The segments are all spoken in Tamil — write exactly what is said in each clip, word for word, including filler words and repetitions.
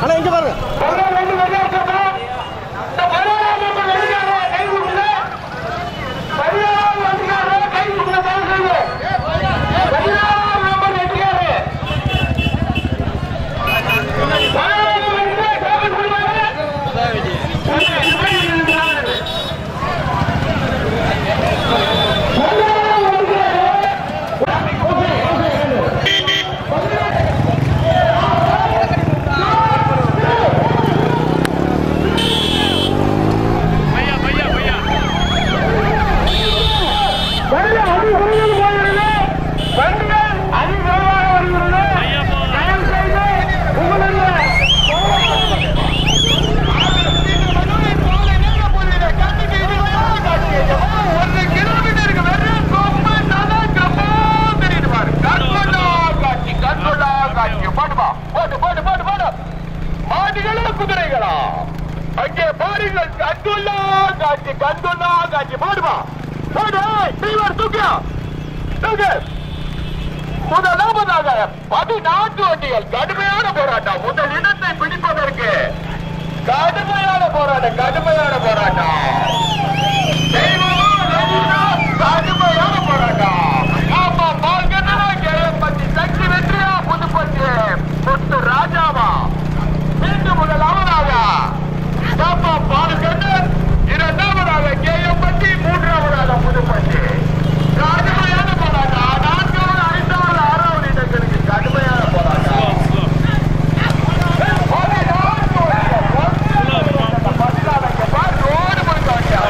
அண்ணா இங்க பாருங்க. முதலாவதாக பதினான்கு வண்டிகள் கடுமையான போராட்டம். முதல் இடத்தை பிடிப்பதற்கு கடுமையான போராட்டம் கடுமையான போராட்டம் கடுமையான போராட்டம். ஆமா பால்கண்ணா கேஎம்பட்டி சக்தி வெற்றியா புதுப்பட்டி முத்து ராஜாவா மீண்டும் முதலாவதாக பாப்பா பால்கண்ணன், இரண்டாவதாக கேஎம்பட்டி, மூன்றாவதாக புதுப்பட்டி. கடுமையான போராட்டம். நான்காவது ஐந்தாவது ஆறாவது இடங்களுக்கு கடுமையான போராட்டம். ரோடு போயிட்டாங்க.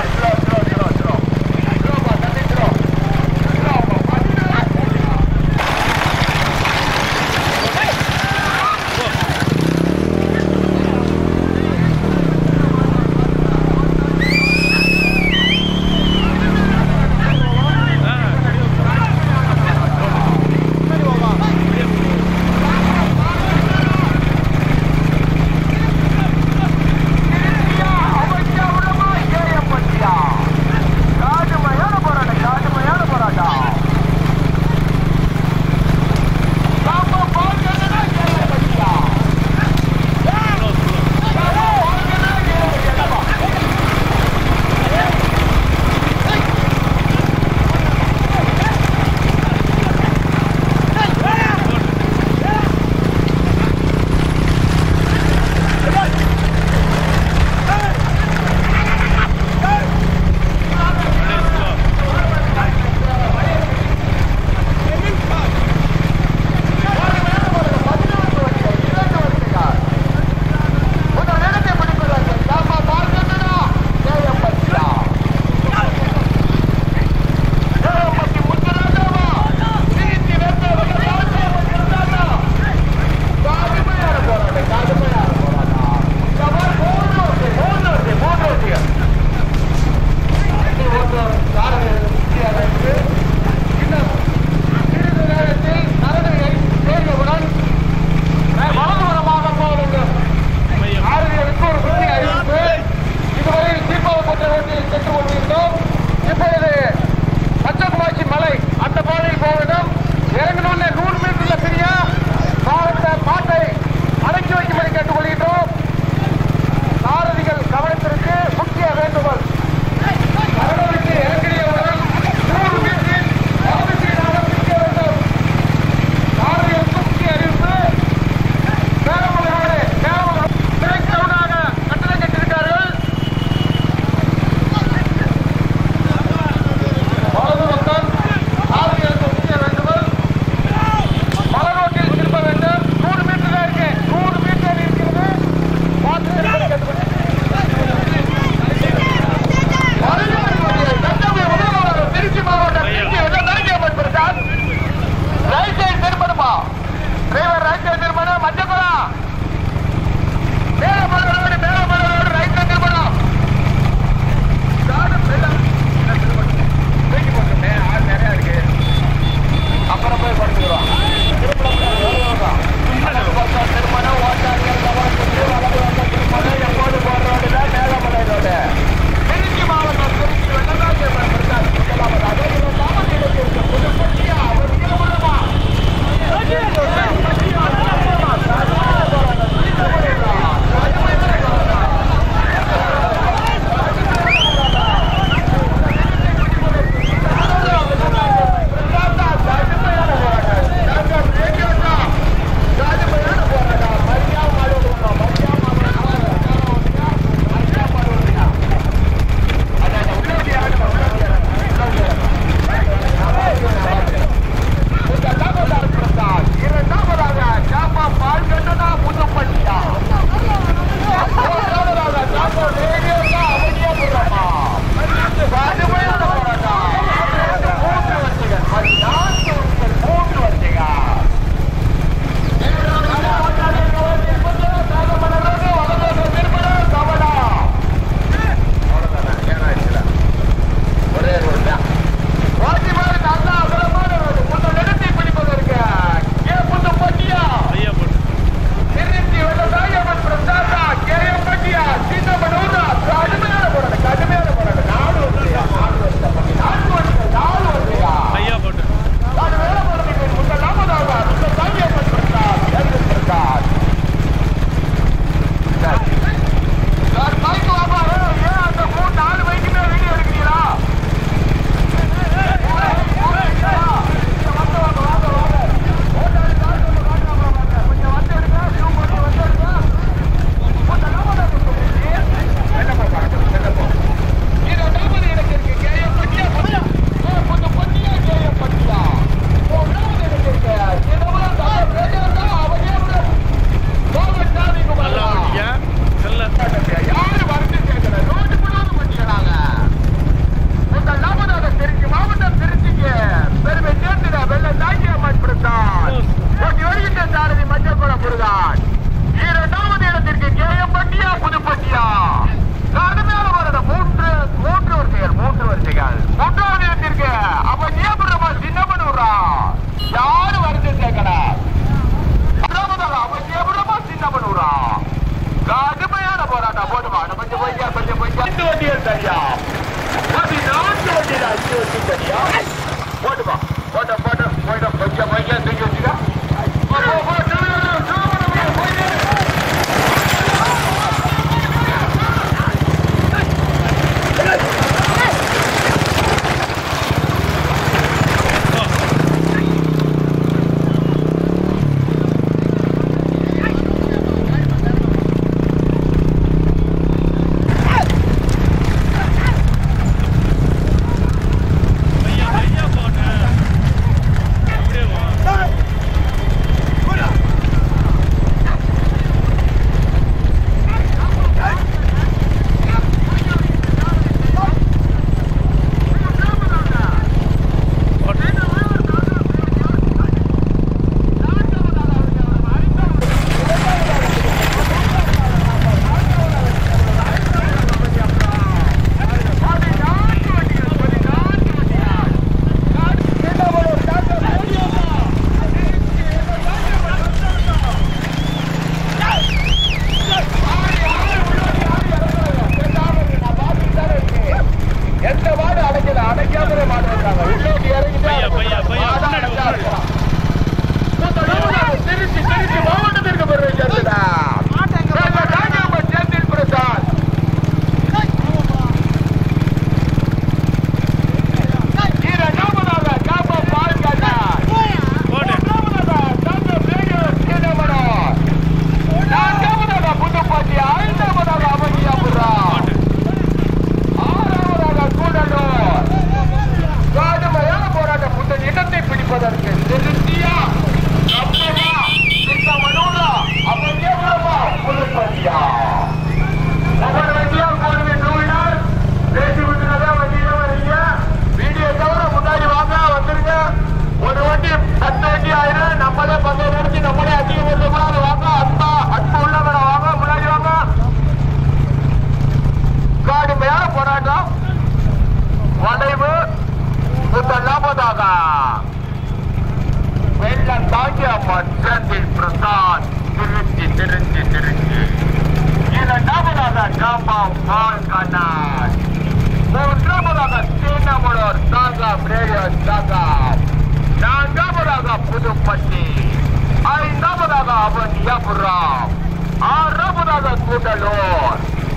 திருச்சி. இரண்டாவதாக காம்பம் பால் கண்ணன். மூன்றாவதாக சீனமுடோர் சாங்காம் ரேடியோ சாங்காம். நான்காவதாக புதுப்பட்டி. ஐந்தாவதாக அவனியாபுரம். ஆறாவதாக கூடலூர்.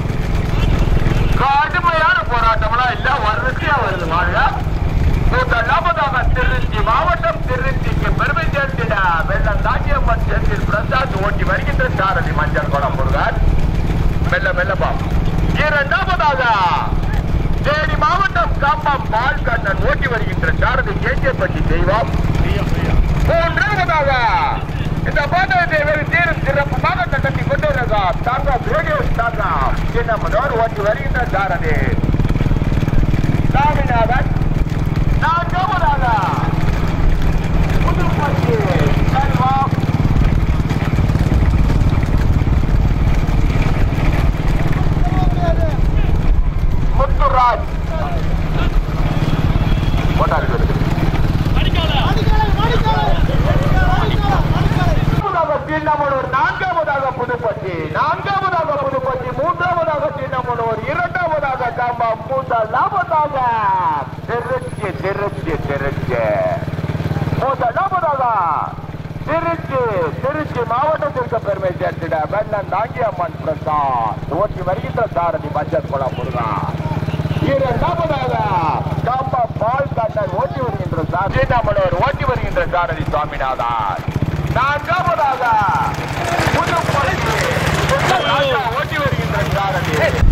கடுமையான போராட்டம்லாம் இல்ல, வரிசையா வருது மாநில. முதலாவதாக திருச்சி மாவட்டம். திருச்சிக்கு பெருமை சேர்த்திட வெள்ளம் தாக்கியம்மன் செந்தில் பிரசாத் ஓட்டி வருகின்ற சாரதி மஞ்சள் குளம் முருகன். மெல்ல மெல்லப்பா. இரண்டாவதாக தேனி மாவட்டம் காம்பம் பால் கண்ணன் ஓட்டி வருகின்ற சாரதி கேஜேபட்டி தெய்வம். மூன்றாவதாக இந்த பாதத்தை வேறு தீரும் சிறப்புமாக கட்டி கொண்டிருக்கா தாங்காம் ரேடியோ தாங்காம் சின்னமனோர் ஓட்டி வருகின்ற சாரதி சாமிநாதன். நான்காவதாக புதுப்பட்டி செல்வம். முத்துராஜ் போட்டாரு. சின்னமனூர். நான்காவதாக புதுப்பட்டி. நான்காவதாக புதுப்பட்டி. மூன்றாவதாக சின்னமனூர். இரண்டாவதாக காம்பம். முதலாவதாக திருச்சி. திருச்சி திருச்சி முதலாவதாக திருச்சி. திருச்சி மாவட்டத்திற்கு பெருமை சேர்த்திட வெள்ளம் தாங்கியம்மன் பிரசாத் ஓட்டி வருகின்ற சாரதி மஞ்சள் குளம் முருகன். இரண்டாவதாக காம்பம் பால் கண்ணன் ஓட்டி வருகின்ற சாரதி சின்னமனூர் ஓட்டி வருகின்ற சாரதி சுவாமிநாதன். நான்காவதாக புதுப்பட்டி ஓட்டி வருகின்ற சாரதி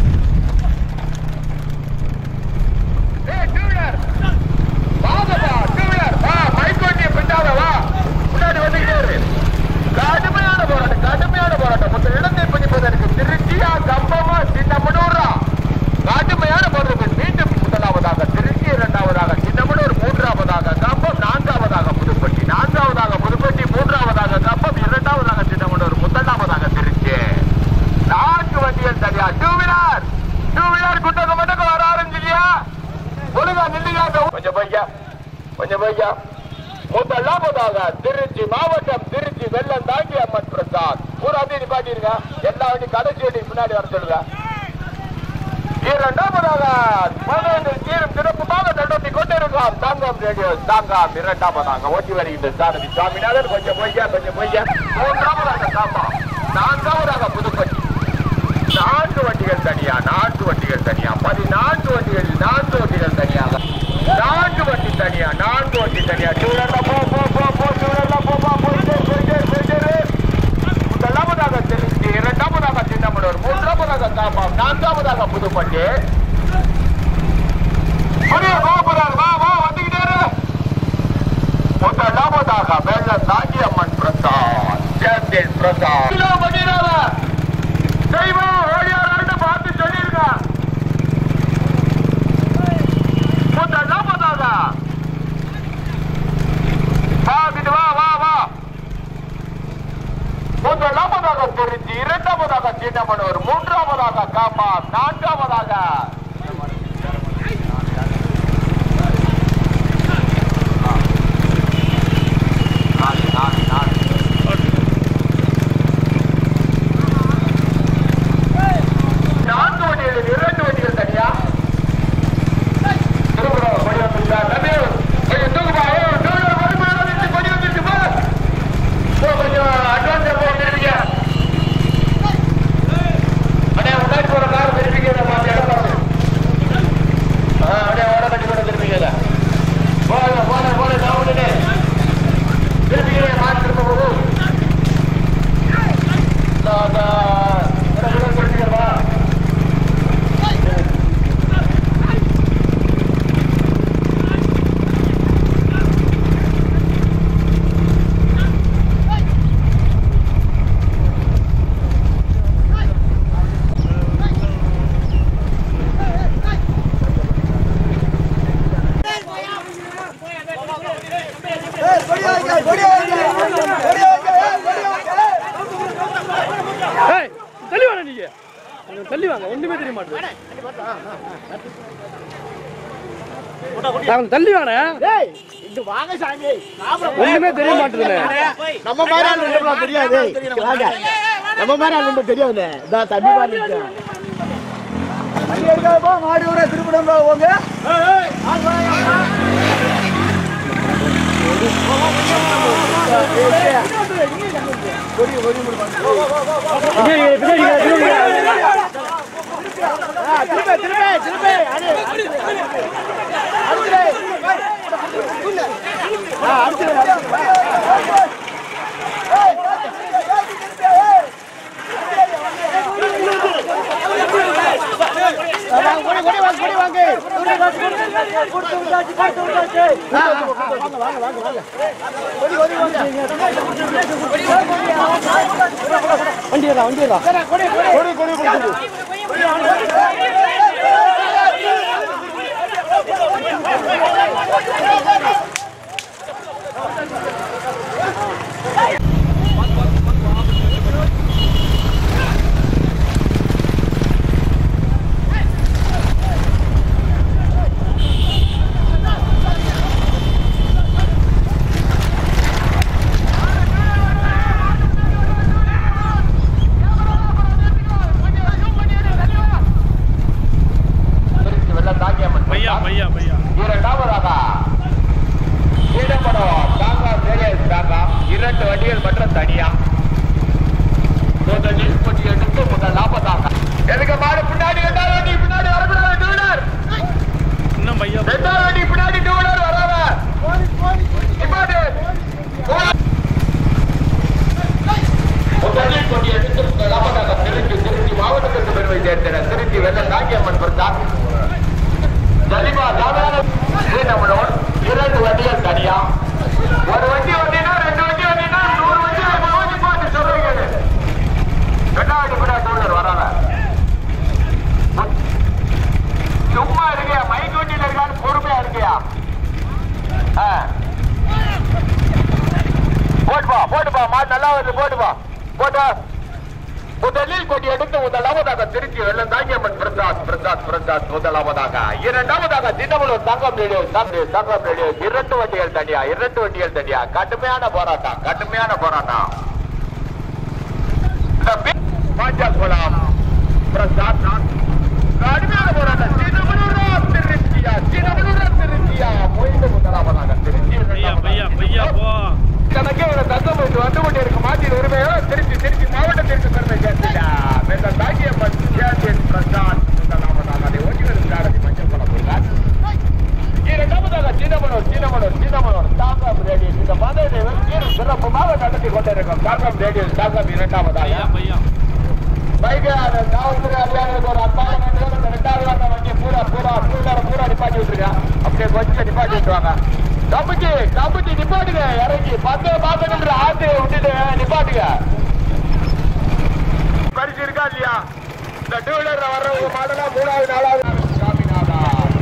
கடுமையான போராட்டம். கடுமையான போராட்டம். மொத்த இடத்தை பிடிப்பதற்கு திருச்சியா கம்பமா சின்னமனூரா கடுமையான போராட்டம். மீண்டும் முதலாவதாக திருச்சி. இரண்டாவதாக சின்னமனூர். மூன்றாவதாக கம்பம். நான்காவதாக புதுப்பட்டி. நான்காவதாக புதுப்பட்டி. மூன்றாவதாக கம்பம். இரண்டாவதாக சின்னமனூர். முதலாவதாக திருச்சி. நான்கு வண்டிகள் தனியா. டூ வீலர் டூ வீலர் குட்டக மட்டும் வர ஆரம்பிச்சியா? ஒழுங்கா நில்லுங்க. கொஞ்சம் பையா கொஞ்சம் பையா. முதலாவதாக திருச்சி மாவட்டம். திருச்சி வெள்ளம் தாங்கி அம்மன் பிரசாத். ஒரு அப்படி நிப்பாட்டிருங்க. எல்லா வண்டி கடைசி வண்டி பின்னாடி வர சொல்லுங்க. இரண்டாவதாக பதினைந்து தீரும் சிறப்புமாக தண்டோட்டி கொண்டிருக்கலாம் தாங்காம் ரேடியோ தாங்காம். இரண்டாவதாக ஓட்டி வருகின்ற சாரதி சுவாமிநாதன். கொஞ்சம் பொய்யா கொஞ்சம் பொய்யா. மூன்றாவதாக காம்பா. நான்காவதாக புதுப்பட்டி. நான்கு வண்டிகள் தனியா. நான்கு வண்டிகள் தனியா. பதினான்கு வண்டிகள். நான்கு வண்டிகள் தனியாக. நான்கு வண்டி தனியா. நான்கு வண்டி தனியா. முதலாவதாக திருச்சி. இரண்டாவதாக சின்னமனூர். மூன்றாவதாக காம்பம். நான்காவதாக புதுப்பட்டி. முதலாவதாக வெள்ளம் தாங்கி அம்மன் பிரசாத் செந்தில் பிரசாத். பார்த்து சொல்லிருக்க. முதலாவதாக வா வா வா. முதலாவதாக திருச்சி. இரண்டாவதாக சின்னமனூர். மூன்றாவதாக காம்பம். நான்காவதாக நான்கு வண்டிகளில் இரண்டு வண்டிகள் தனியா. கொஞ்சம் அட்வான்ஸ் போட்டுருக்கீங்க. அப்படியே முன்னாடி போற கார் திருப்பிக்க மாத்தி இடம் பாருங்க. அப்படியே ஓட கட்டி கூட திருப்பிக்கல. போன போன போன நான் திருப்பிக்க மாற்றி திரும்ப போகும். திருப்பிக்கிறவா தள்ளி வாங்க. ஒண்ணுமே தெரிய மாட்டேங்குது. தள்ளி வாங்க. ஒண்ணுமே தெரிய மாட்டேங்குது. நம்ம மாதிரி தெரியாது. நம்ம மாதிரி ரொம்ப தெரியாதுல்ல இதான் தண்ணி மாதிரி இருக்கேன் வண்டி எடுக்காதப்போ மாடி ஊரே திருப்பிடம் போங்க வண்டியதா வண்டியதா இரண்டு வண்டிகள் மற்றும் தனியா முதலில் கொண்டு எடுத்து முதல் லாபதாக எதுக்கு மாடு பின்னாடி ரெண்டாவது வண்டி பின்னாடி வரக்கூடாது டூலர் இன்னும் பையா ரெண்டாவது வண்டி பின்னாடி டூலர் வராத முதலில் கொண்டு எடுத்து முதல் லாபதாக திருச்சி திருச்சி மாவட்டத்திற்கு பெருமை சேர்த்தன திருச்சி வெள்ள நாகியம்மன் பிரசாத் ஜலிமா சாதாரண நம்மளோட இரண்டு வண்டிகள் தனியா ஒரு வண்டி வண்டினா ரெண்டு வண்டி வண்டினா நூறு வண்டி ஓடி போட்டு சொல்றீங்க ரெண்டாவது கூட டூலர் வராத சும்மா இருக்கியா மைக் வண்டியில் இருக்கான்னு பொறுமையா இருக்கியா போட்டுப்பா போட்டுப்பா மாடு நல்லா வருது போட்டுப்பா போட்டா முதலில் கொடி எடுத்து முதலாவதாக திருச்சி வெள்ளம் தாங்கியம்மன் பிரசாத் பிரசாத் பிரசாத் முதலாவதாக இரண்டாவதாக தினமலூர் தங்கம் ரேடியோ தங்கம் ரேடியோ இரண்டு வண்டிகள் தனியா இரண்டு வண்டிகள் தனியா கடுமையான போராட்டம் கடுமையான போராட்டம் பாஞ்சாக்குளம் பிரசாத் கடுமையான போராட்டம் தினமலூர் திருச்சியா தினமலூர் திருச்சியா மொய்து முதலாவதாக திருச்சி கணக்கே ஒரு தங்கம் வந்து வந்து கொண்டே இருக்கு மாற்றின் உரிமையோ திருச்சி திருச்சி மாவட்டத்திற்கு பெருமை சேர்த்துட்டா மெல்ல தாக்கியம்மன் சேர்த்தேன் பிரசாத் முதலாவதாக அதை ஓட்டிகள் மஞ்சள் படம் போட்டார் இரண்டாவதாக சின்னமனூர் சின்னமனூர் சின்னமனூர் தாக்கம் ரேடியோ இந்த பந்தயத்தை சிறப்புமாக நடத்தி கொண்டிருக்கும் தாக்கம் ரேடியோ தாக்கம் இரண்டாவதாக பைக்கான காவல்துறை அதிகாரிகளுக்கு ஒரு அன்பான இந்த ரெண்டாவது வண்டி பூரா பூரா பூரா பூரா நிப்பாட்டி விட்டுருக்கேன் அப்படியே கொஞ்சம் நிப்பாட்டி விட்டுருவாங்க கம்புச்சி கம்புச்சி நிப்பாட்டுங்க இறங்கி பத்து பாத்துக்கின்ற ஆத்து விட்டுட்டு நிப்பாட்டுங்க பரிசு இருக்கா இல்லையா இந்த டூ வீலர்ல வர்றவங்க மாடலாம் மூணாவது நாலாவது சாமிநாதா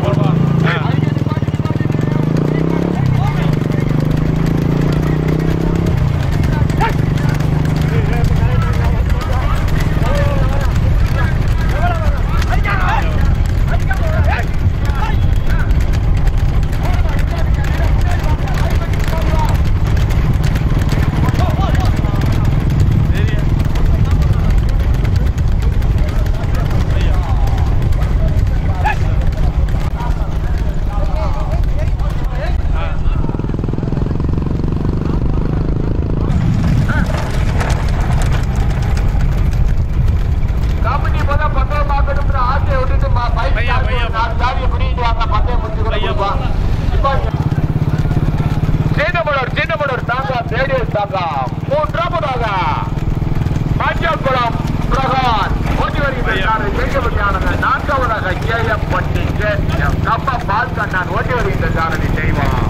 மூன்றாவதாக பாஞ்சாக்குளம் பிரகான் ஓட்டி வருகின்ற நான்காவதாக கேஎம் பட்டி கப்ப பால் கண்ணான் ஓட்டி வருகின்ற சாரதி செய்வான்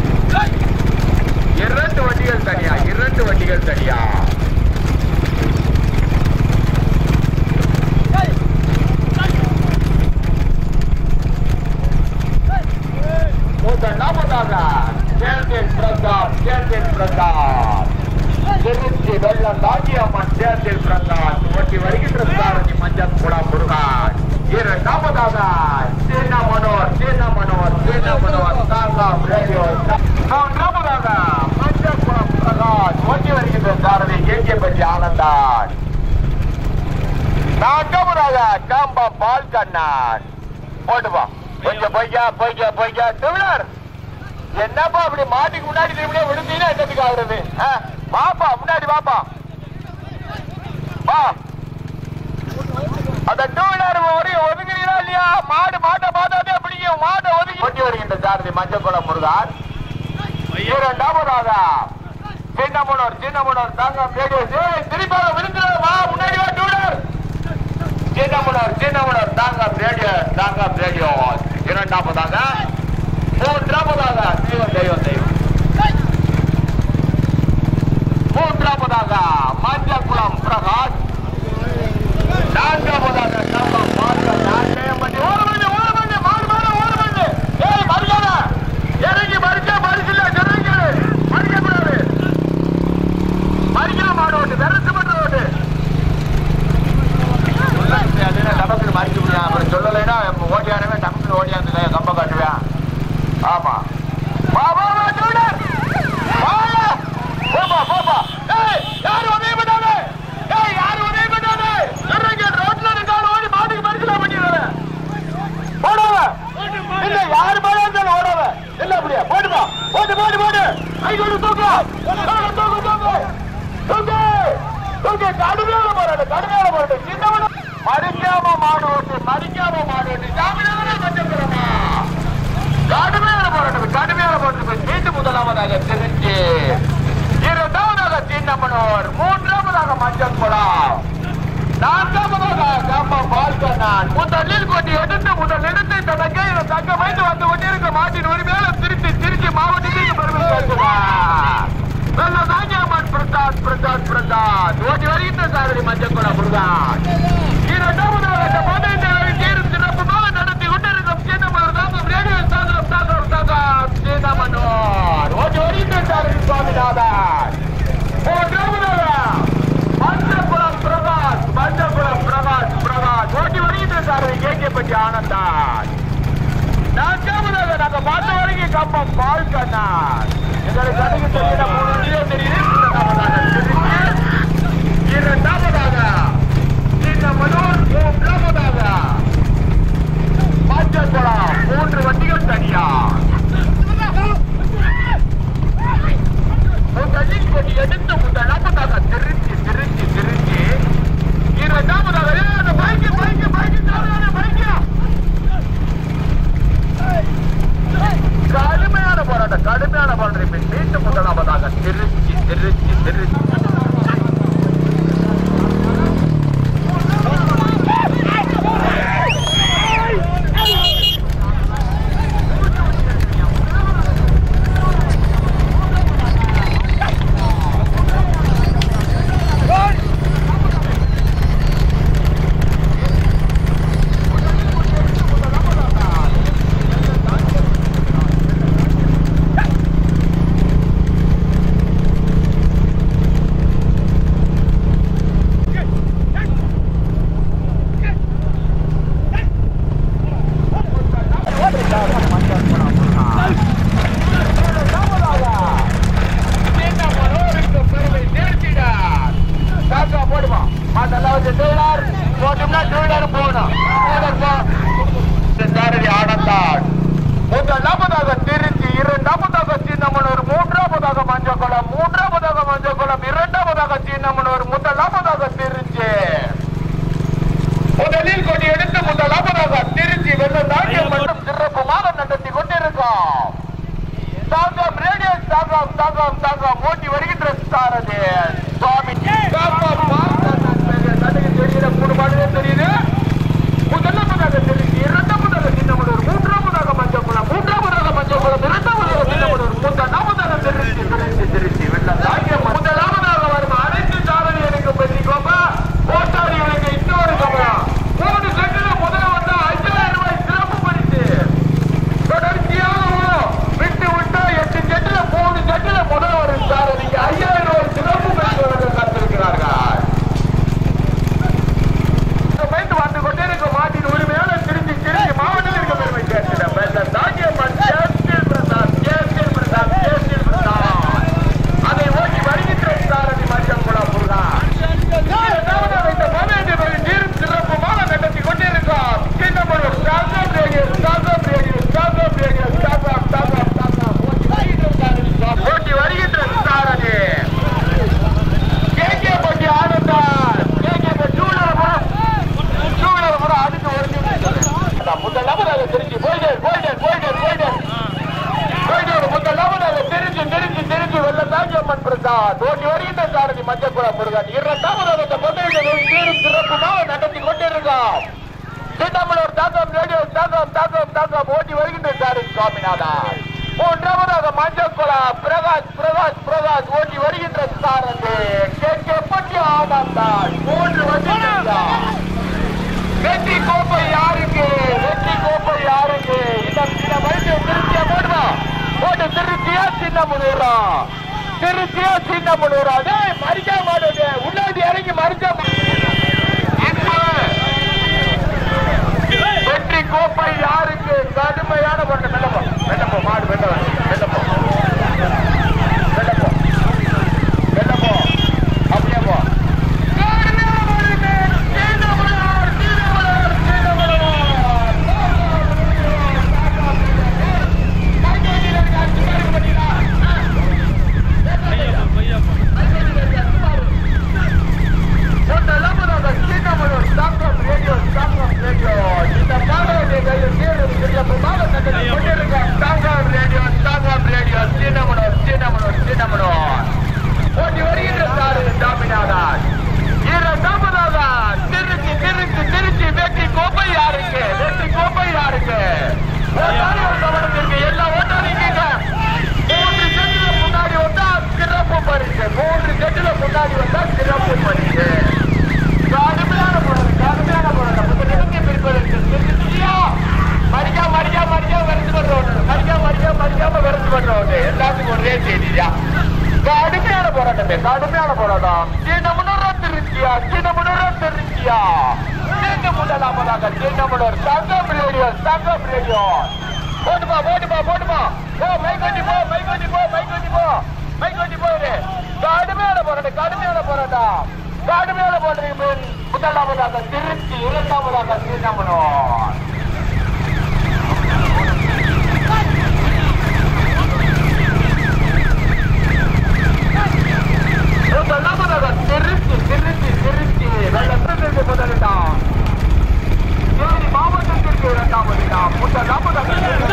இரண்டு வண்டிகள் தனியா இரண்டு வண்டிகள் தனியா முதலாவதாக சேர்ந்தேன் பிரசாத் சேர்ந்தேன் பிரசாத் திருச்சி வெள்ளம் தாங்கியம்மன் சேர்ந்தேன் பிரசாத் ஓட்டி வருகின்ற சாரதி மஞ்சள் குடா முருகன் இரண்டாவதாக சீன மனோர் சீன மனோர் சீன மனோர் தாங்காம் ரேடியோ மூன்றாவதாக மஞ்சள் குடம் பிரகாஷ் ஓட்டி வருகின்ற சாரதி கேகேபட்டி ஆனந்தான் முதலாவதாக கம்பம் பால் கண்ணான் போட்டுப்பா. கொஞ்சம் பொய்யா பொய்யா பொய்யா தமிழர் என்னப்பா அப்படி மாட்டுக்கு முன்னாடி திரும்பியே விழுந்தீங்கன்னா என்னத்துக்கு ஆகுறது? வாப்பா முன்னாடி வாப்பா வா. அந்த டூ வீலர் ஒதுங்குறீங்களா இல்லையா? மாடு மாட்டை பார்த்தாதே பிடிக்கும். மாட்டை ஒதுக்கி கொட்டி வருகின்ற சாரதி மஞ்சக்குளம் முருகான். இரண்டாவதாக சின்னமனூர் சின்னமனூர் தாங்க திருப்பாக விழுந்துருவா. முன்னாடி வா டூ வீலர். சின்னமனூர் சின்னமனூர் தாங்க ரேடியோ தாங்க ரேடியோ. இரண்டாவதாக மூன்றாவதாக தெய்வம் தெய்வம் தெய்வம். மூன்றாவதாக மஞ்சக்குளம் பிரகாஷ். நான்காவதாக நம்ம மாற்றம் நாட்டயம்பட்டி. ஓரமண்ணு ஓரமண்ணு மாடு மாடு ஓரமண்ணு. ஏய் மறிக்காத இறங்கி மறிக்க மறிக்கல இறங்கி மறிக்கக்கூடாது. மறிக்கிற மாடு ஓட்டு விரட்டு மட்டும் ஓட்டு. டபக்கு மறிக்க முடியும். அப்புறம் சொல்லலைன்னா ஓட்டியானவே டக்குன்னு ஓட்டியாந்து கம்ப காட்டுவேன். ஆமா போப்பா போப்பா. ஏய் யாரு உதவி பண்ணாத. ஏய் யாரு உதவி பண்ணாத. ரோட்ல இருக்கான ஓடி மாட்டுக்கு மறிக்கலாம் பண்ணிடுற போடாத. இல்ல யாரு மேல இருந்தாலும் ஓடாத. இல்ல அப்படியா போட்டுப்பா. போட்டு போட்டு போட்டு ஐயோ தூக்கு தூக்கு தூக்கு தூக்கு தூக்கு. கடுமையான போராடு கடுமையான போராடு. சின்னவன மறிக்காம மாடு ஓட்டு மறிக்காம மாடு ஓட்டு. ஜாமீனவரே மஞ்சக்குளமா கடுமையான போராட்டம் கடுமையான போராட்டம். மீண்டும் முதலாவதாக திருச்சி. இரண்டாவதாக சின்னமனூர். மூன்றாவதாக மஞ்சக்குளம். நான்காவதாக கம்பம் பால்கண்ணான். முதலில் கொண்டு எடுத்து முதல் எடுத்து தனக்கே தக்க வைத்து வந்து கொண்டிருக்க மாட்டின் உரிமையால திருச்சி திருச்சி மாவட்டத்திற்கு பெருமை சேர்க்கிறார். வெள்ள தாங்கியம்மன் பிரசாத் பிரசாத் பிரசாத் ஓட்டி வருகின்ற சாரதி மஞ்சக்குளம் முருகான். இரண்டாவதாக பதினைந்து தேர்வு சிறப்புமாக நடத்தி கொண்டிருக்கும் சின்னமனூர் தாக்கம் ரேடியோ தாக்கம் தாக்கம் தாக்கம் சின்னமனூர் ஓட்டி வருகின்ற சாரதி சுவாமிநாதன். மூன்றாவதாக மஞ்சக்குளம் பிரகாஷ் மஞ்சக்குளம் பிரகாஷ் பிரகாஷ் ஓட்டி வருகின்ற சாரதி கேட்கப்பட்டி ஆனந்தான். நான்காவதாக நாங்க பார்த்த வரைக்கும் கம்பம் பால் கண்ணான். எங்களுக்கு கணக்கு தெரியுற மூணு நிலையம் தெரியுது. இரண்டாவதாக சின்னமனூர். மூன்றாவதாக மஞ்சக்குளம். மூன்று வண்டிகள் தனியா முதலில் கொண்டு எடுத்து முதலாவதாக திருச்சி திருச்சி திருச்சி. இரண்டாவதாக பைக்கு பைக்கு பைக்கு பைக்கு. கடுமையான போராட்டம் கடுமையான போராட்டம். மீண்டும் முதலாவதாக திருச்சி திருச்சி திருச்சி. முதலாவதாக திருச்சி. இரண்டாவதாக சின்னமனூர். மூன்றாவதாக மஞ்சக்குளம். மூன்றாவதாக மஞ்சக்குளம். இரண்டாவதாக சின்னமனூர். முதலாவதாக திருச்சி. முதலில் கொண்டு எடுத்து முதலாவதாக திருச்சி வெள்ள தாக்கியம் மற்றும் சிறப்புமாக நடத்தி கொண்டிருக்கோம். தாக்கம் ரேடியோ தாக்கம் தாக்கம் தாக்கம் ஓட்டி வருகின்ற சாரதி சுவாமி தெரியுது. மூணு மாடுவே தெரியுது. முதலாவதாக திருச்சி. இரண்டாவதாக சின்னமனூர். மூன்றாவதாக மஞ்சக்குளம். மூன்றாவதாக மஞ்சக்குளம். இரண்டாவதாக சின்னமனூர். முதலாவதாக திருச்சி திருச்சி திருச்சி வெள்ள தாக்கியம். முதலாவதாக வரும் அனைத்து சாரதிகளுக்கு பற்றி கோப்பா ஓட்டாளிகளுக்கு இன்னொரு கமலம். மூணு செட்டில முதல்ல வந்தா ஐயாயிரம் ரூபாய் சிறப்பு பரிசு. தொடர்ச்சியாக விட்டு விட்டா எட்டு செட்டில மூணு செட்டில முதல்ல வரும் சாரதிக்கு ஐயாயிரம் ரூபாய் சிறப்பு பரிசு காத்திருக்கிறார்கள். முருகன். இரண்டாவதாக இந்த பந்தயத்தை சீரும் சிறப்புமாக நடத்தி கொண்டிருக்கோம். சின்னமனூர் தாக்கம் ரேடியோ தாக்கம் தாக்கம் தாக்கம் ஓட்டி வருகின்ற சாரி சுவாமிநாதன். மூன்றாவதாக மஞ்சக்குளா பிரகாஷ் பிரகாஷ் பிரகாஷ் ஓட்டி வருகின்ற சாரதி கே கே பட்டி ஆனந்தான். மூன்று வண்டிகள். வெற்றி கோப்பை யாருக்கு? வெற்றி கோப்பை யாருக்கு? இந்த இந்த வயசு திருச்சியா போடுவா போட்டு திருச்சியா சின்னமனூரா திருச்சியா சின்னமனூரா மறிக்க மாட்டேது உள்ளாடி இறங்கி மறிக்க. வெற்றி கோப்பை யாருக்கு? கடுமையான போட்ட வெள்ளப்போ வெள்ளப்போ மாடு வெள்ள வெள்ளப்போ வெள்ளப்போ வெள்ளப்போ அப்படியே போ. கடுமையான போராட்டம் கடுமையான போராட்டம். சின்னமனூர் திருச்சியா சின்னமனூர் திருச்சியா சின்ன முதலாமதாக சின்னமனூர் தங்கம் ரேடியோ தங்கம் ரேடியோ போட்டுப்பா போட்டுப்பா போட்டுப்பா போ மைக்கொட்டி போ மைக்கொட்டி போ மைக்கொட்டி போ மைக்கொட்டி போயிரு. கடுமையான போராட்டம் கடுமையான போராட்டம் கடுமையான போராட்டம். முதலாவதாக திருச்சி இரண்டாவதாக சின்னமனூர். திருச்சி திருச்சி திருச்சி வெள்ளத்திற்கு முதலிடம் தேனி மாவட்டத்திற்கு இரண்டாவது இடம். முதலாவதாக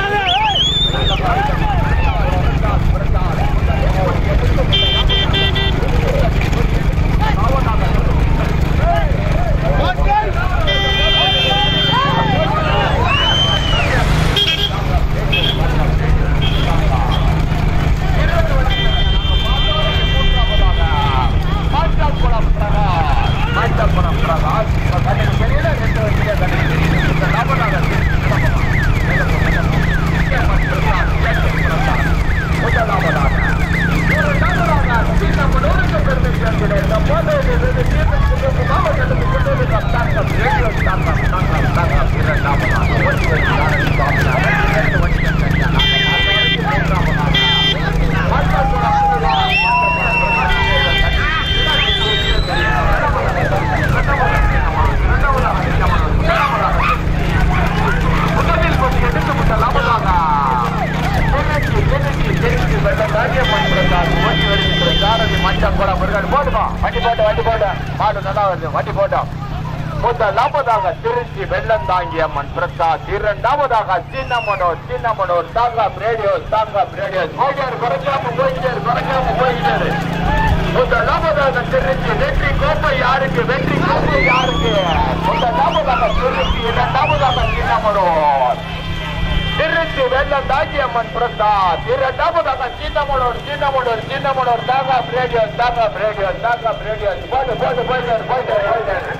முதலாவதாக திருச்சி வெள்ளந்தாங்கி அம்மன் பிரசாத். இரண்டாவதாக சின்னமனூர் சின்னமனூர் தாங்காப் ரேடியோ தாங்காப் ரேடியோ போயிட்டாரு குறைக்காம போயிட்டாரு குறைக்காம போயிட்டாரு. முதலாவதாக திருச்சி வெற்றி கோப்பை யாருக்கு? வெற்றி கோப்பை யாருக்கு? முதலாவதாக திருச்சி இரண்டாவதாக சின்னமனூர் திருச்சி வெள்ளந்தாங்கி அம்மன் பிரசாத். இரண்டாவதாக சின்னமனூர் சின்னமனூர் சின்னமனூர் தாங்காப் ரேடியோ தாங்காப் ரேடியோ தாங்காப் ரேடியோ போட்டு போட்டு போயிட்டாரு போயிட்டாரு போயிட்டாரு.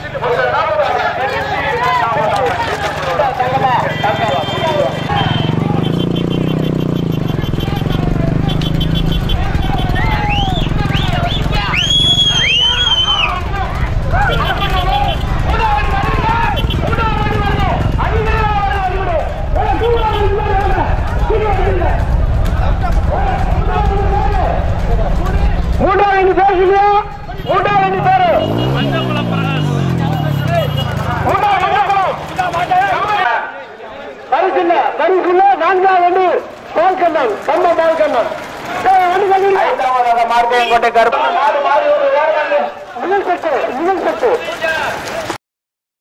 மூன்றாவது பேசுங்க மூன்றாவது பேரு ஐந்தாவதாக மார்க்கையங்கோட்டை